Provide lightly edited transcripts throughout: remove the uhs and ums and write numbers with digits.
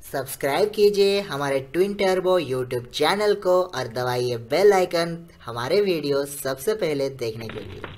Subscribe कीजिए हमारे twin turbo YouTube channel को और दबाइए बेल आइकन हमारे वीडियो सबसे पहले देखने के लिए।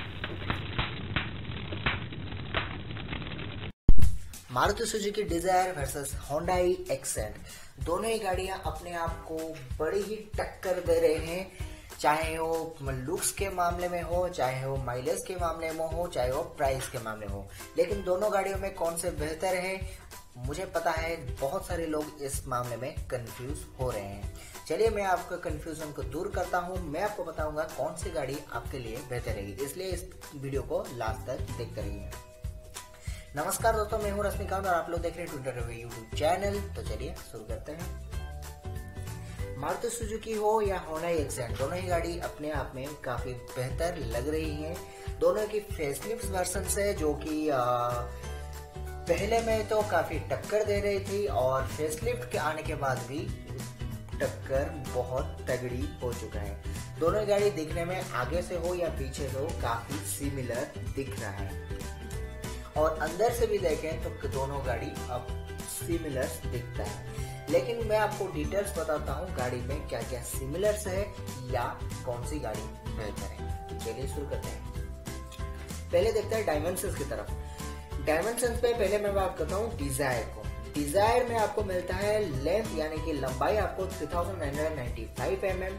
Maruti Suzuki Dzire versus Hyundai Xcent, दोनों ही गाड़ियां अपने आप को बड़ी ही टक्कर दे रहे हैं, चाहे वो लुक्स के मामले में हो, चाहे वो माइलेज के मामले में हो, चाहे वो प्राइस के मामले में हो। लेकिन दोनों गाड़ियों में कौन से बेहतर है, मुझे पता है बहुत सारे लोग इस मामले में कंफ्यूज हो रहे हैं। चलिए मैं आपका कंफ्यूजन को दूर करता हूं। मैं आपको बताऊंगा कौन सी गाड़ी आपके लिए बेहतर रहेगी, इसलिए इस वीडियो को लास्ट तक देखते रहिए। नमस्कार दोस्तों, मैं हूं रश्मिकांत और आप लोग देख रहे हैं ट्विटर पे यूट्यूब चैनल। तो चलिए शुरू करते हैं। मारुति सुजुकी हो या होंडाई एक्सेंट, दोनों ही गाड़ी अपने आप में काफी बेहतर लग रही हैं। दोनों की फेसलिफ्ट वर्जन है जो कि पहले में तो काफी टक्कर दे रही थी और फेसलिफ्ट के आने के बाद भी टक्कर बहुत तगड़ी हो चुका है। दोनों गाड़ी दिखने में आगे से हो या पीछे से हो काफी सिमिलर दिख रहा है और अंदर से भी देखें तो दोनों गाड़ी अब सिमिलर दिखता है। लेकिन मैं आपको डिटेल्स बताता हूँ गाड़ी में क्या क्या सिमिलर्स है या कौन सी गाड़ी बेहतर है। तो चलिए शुरू करते हैं। पहले देखते हैं डायमेंशंस की तरफ। डायमेंशंस पे पहले मैं बात करता हूँ डिजायर को। डिजायर में आपको मिलता है लेंथ यानी कि लंबाई आपको 3995 mm,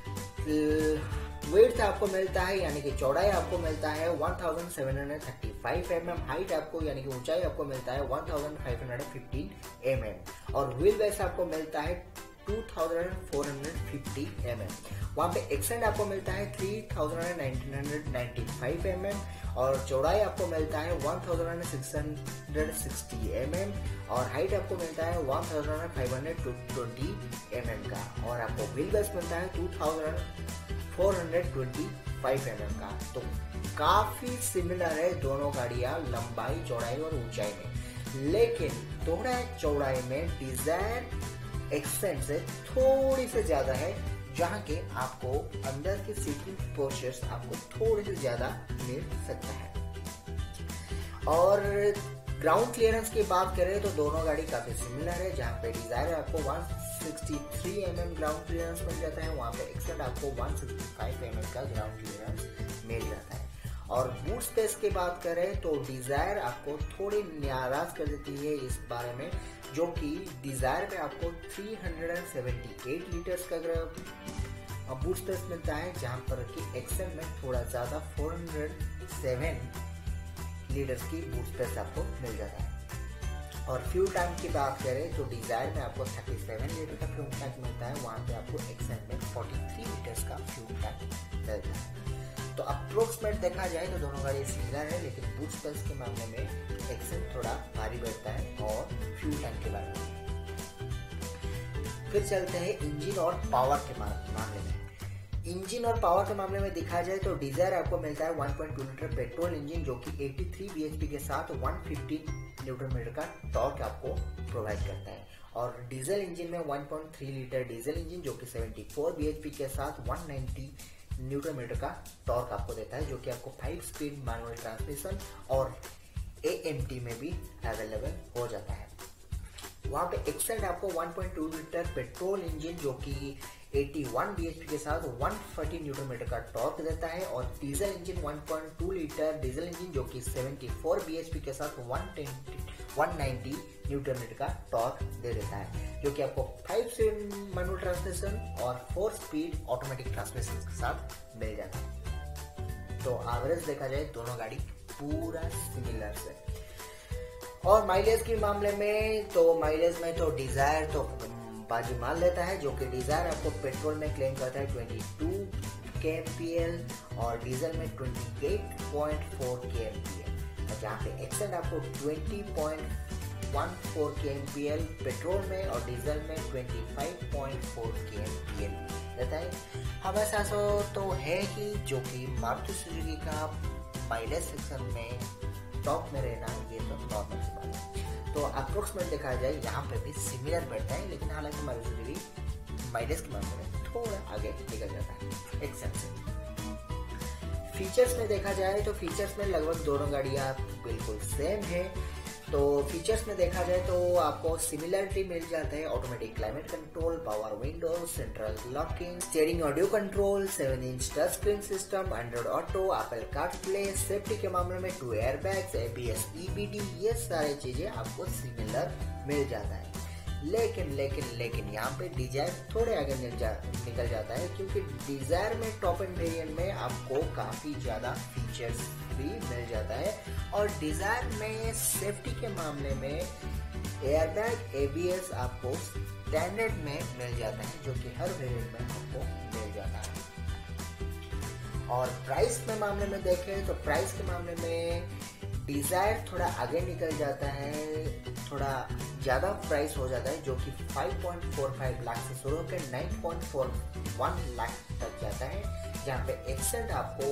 विड्थ आपको मिलता है यानी कि चौड़ाई आपको मिलता है 1735 mm, हाइट आपको यानी कि ऊंचाई आपको मिलता है 1515 mm और व्हील बेस आपको मिलता है 2450 mm। वहां पे एक्सेंट आपको मिलता है 3995 mm और चौड़ाई आपको मिलता है 1660 mm और हाइट आपको मिलता है 1520 mm का और आपको व्हील बेस मिलता है 2425 mm का। तो काफी सिमिलर है दोनों गाड़ियां लंबाई, चौड़ाई और ऊंचाई में। लेकिन थोड़ा चौड़ाई में डिजायर एक्सेंट से थोड़ी से ज्यादा है, जहां के आपको अंदर के सीटिंग पोर्शंस आपको थोड़ी सी ज्यादा मिल सकता है। और ग्राउंड क्लियरेंस की बात करें तो दोनों गाड़ी काफी सिमिलर है। जहां पे डिजायर आपको 163 mm ग्राउंड क्लियरेंस मिल जाता है, वहां पे एक्सेंट आपको 165 mm का ग्राउंड क्लियरेंस मिल जाता है। और बूट स्पेस की बात करें तो डिजायर आपको थोड़ी नाराज कर देती है इस बारे में, जो कि डिजायर में आपको 378 लीटर्स का बूट स्पेस मिलता है, जहां पर कि एक्सेंट में थोड़ा ज्यादा 407 लीटर्स की बूट स्पेस आपको मिल जाता है। और फ्यूल टैंक की बात करें तो डिजायर में आपको 37 लीटर का फ्यूल टैंक मिलता है, वहां पे आपको एक्सेंट में 43 लीटर्स का फ्यूल टैंक मिलता है। तो अप्रोक्सीमेट देखा जाए तो दोनों गाड़ी सिमिलर है, लेकिन बूट स्पेस के मामले में एक्सेंट थोड़ा भारी बैठता है और फ्यूल टैंक के बारे में। फिर चलते हैं इंजन और पावर के मामले में। इंजन और पावर के मामले में देखा जाए तो डिजायर आपको मिलता है 1.2 लीटर पेट्रोल इंजन जो कि 83 bhp के साथ 150 न्यूटन मीटर का टॉर्क आपको प्रोवाइड करता है। और डीजल इंजन में 1.3 लीटर डीजल इंजन जो कि 74 bhp के साथ 190 न्यूटन मीटर का टॉर्क आपको देता है, जो कि आपको 5 स्पीड मैनुअल ट्रांसमिशन और AMT में भी अवेलेबल हो जाता है। वहां पे एक्सेंट आपको 1.2 लीटर पेट्रोल इंजन जो कि 81 bhp के साथ 140 न्यूटन मीटर का टॉर्क देता है और diesel engine 1.2 litre diesel engine जो कि 74 bhp के साथ 190 न्यूटन मीटर का टॉर्क दे देता है, जो कि आपको 5 स्पीड मैनुअल ट्रांसमिशन और 4 स्पीड ऑटोमेटिक ट्रांसमिशन के साथ मिल जाता है। तो एवरेज देखा जाए दोनों गाड़ी पूरा सिमिलर है। और माइलेज के मामले में तो माइलेज में तो डिजायर तो बाजी मार लेता है, जो कि डिजायर आपको पेट्रोल में क्लेम करता है 22 kmpl और डीजल में 28.4 kmpl और जहाँ पे एक्सेंट आपको 20.14 kmpl पेट्रोल में और डीजल में 25.4 kmpl रहता है। हमेशा तो है ही, जो कि मारुति सुजुकी का माइलेज सेक्शन में टॉप में रहना ये तो नॉर्मल सी बात है। तो अप्रोक्सीमेट देखा जाए यहाँ पे भी सिमिलर बैठता है, लेकिन हालांकि मारुति सुजुकी माइलेज के मामले में थोड़ा आगे निकल जाता है एक्सेंट से। फीचर्स में देखा जाए तो फीचर्स में लगभग दोनों गाड़ियाँ बिल्कुल सेम है। तो फीचर्स में देखा जाए तो आपको सिमिलरिटी मिल जाता है, automatic climate control, power windows, central locking, steering audio control, 7-inch touch screen system, Android Auto, Apple CarPlay, safety के मामले में 2 एयरबैग्स, ABS, EBD, ये सारी चीजें आपको सिमिलर मिल जाता है। लेकिन यहाँ पे डिजायर थोड़े आगे निकल जाता है, क्योंकि डिजायर में टॉप एंड वेरिएंट में आपको काफी ज्यादा फीचर्स भी मिल जाता है, और डिजायर में सेफ्टी के मामले में एयरबैग, ABS आपको स्टैंडर्ड में मिल जाता है, जो कि हर वेरिएंट में आपको मिल जाता है। और प्राइस के मामले में देखें तो प्राइस के मामले में डिजायर थोड़ा आगे निकल जाता है, थोड़ा ज्यादा प्राइस हो जाता है, जो कि 5.45 लाख से शुरू होकर 9.41 लाख तक जाता है, जहाँ पे एक्सेंट आपको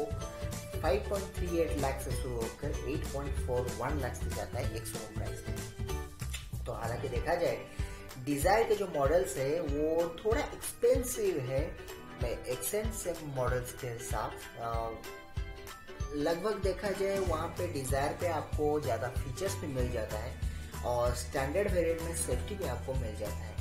5.38 लाख से शुरू होकर 8.41 लाख से जाता है एक शोरूम प्राइस में। तो हालांकि देखा जाए डिजायर के जो मॉडल्स है वो थोड़ा एक्सपेंसिव है एक्सेंट से मॉडल्स के हिसाब। लगभग देखा जाए वहाँ पे डिजायर पे आपको ज्यादा फीचर्स भी मिल जाता है, और स्टैंडर्ड वेरिएंट में सेफ्टी भी आपको मिल जाता है।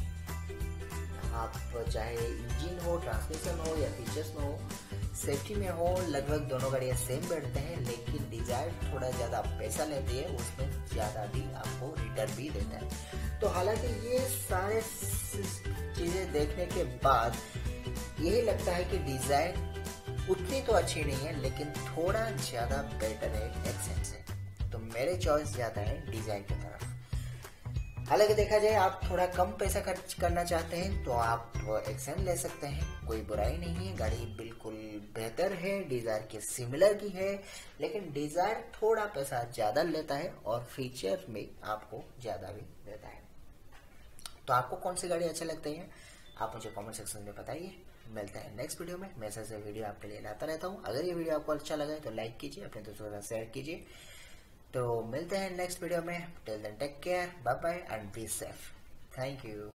आप चाहे इंजन हो, ट्रांसमिशन हो या फीचर्स में हो, सेफ्टी में हो, लगभग दोनों गाड़ियाँ सेम बैठते हैं, लेकिन डिजायर थोड़ा ज्यादा पैसा लेती है, उसमें ज्यादा भी आपको रिटर्न भी देता है। तो हालांकि ये सारे चीजें देखने के बाद यही लगता है कि डिजायर उतनी तो अच्छी नहीं है, लेकिन थोड़ा ज्यादा बेटर है एक्सेंट से, तो मेरे चॉइस ज्यादा है डिजायर की तरफ। हालांकि देखा जाए आप थोड़ा कम पैसा खर्च करना चाहते हैं तो आप एक्सेंट ले सकते हैं, कोई बुराई नहीं है, गाड़ी बिल्कुल बेहतर है, डिजायर के सिमिलर की है, लेकिन डिजायर थोड़ा पैसा ज्यादा लेता है और फीचर में आपको ज्यादा भी देता है। तो आपको कौन सी गाड़ी अच्छी लगती है आप मुझे कमेंट सेक्शन में बताइए। मिलते हैं नेक्स्ट वीडियो में, मैं ऐसे वीडियो आपके लिए लाता रहता हूँ। अगर ये वीडियो आपको अच्छा लगा है तो लाइक कीजिए, अपने दोस्तों के साथ शेयर कीजिए। तो मिलते हैं नेक्स्ट वीडियो में, till then take care, bye bye and be safe. Thank you.